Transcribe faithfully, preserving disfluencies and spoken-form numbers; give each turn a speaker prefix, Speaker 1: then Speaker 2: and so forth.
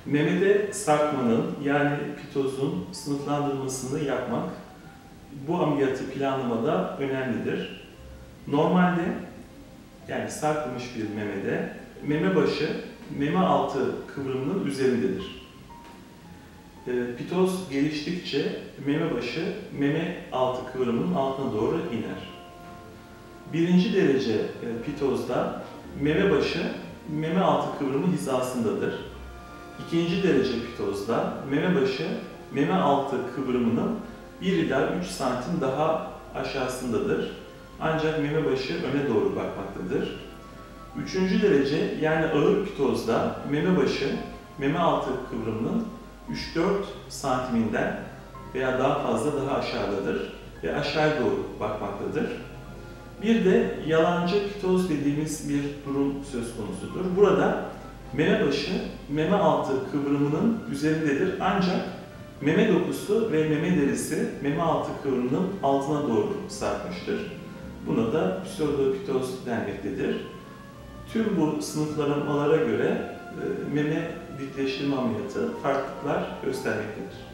Speaker 1: Memede sarkmanın yani pitozun sınıflandırmasını yapmak bu ameliyatı planlamada önemlidir. Normalde yani sarkmış bir memede meme başı meme altı kıvrımının üzerindedir. Pitoz geliştikçe meme başı meme altı kıvrımının altına doğru iner. Birinci derece pitozda meme başı meme altı kıvrımı hizasındadır. İkinci derece pitozda meme başı meme altı kıvrımının bir ila üç santim daha aşağısındadır. Ancak meme başı öne doğru bakmaktadır. Üçüncü derece yani ağır pitozda meme başı meme altı kıvrımının üç dört santiminden veya daha fazla daha aşağıdadır ve aşağı doğru bakmaktadır. Bir de yalancı pitoz dediğimiz bir durum söz konusudur. Burada meme başı meme altı kıvrımının üzerindedir ancak meme dokusu ve meme derisi meme altı kıvrımının altına doğru sarkmıştır. Buna da pseudopitoz denmektedir. Tüm bu sınıflamalara göre meme dikleştirme ameliyatı farklılıklar göstermektedir.